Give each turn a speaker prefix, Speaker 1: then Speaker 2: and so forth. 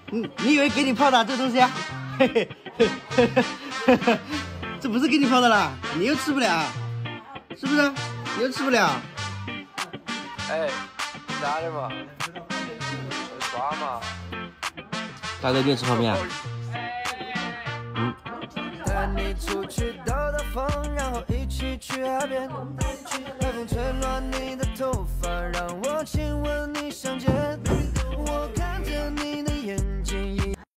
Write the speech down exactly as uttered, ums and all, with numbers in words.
Speaker 1: 你你以为给你泡的这东西啊？嘿嘿嘿嘿嘿嘿，这不是给你泡的啦，你又吃不了，是不是？你又吃不了。
Speaker 2: 哎，咋的嘛？抓嘛？
Speaker 1: 大哥，你吃泡面啊？嗯。
Speaker 3: 带你出去兜兜风，然后一起去海边。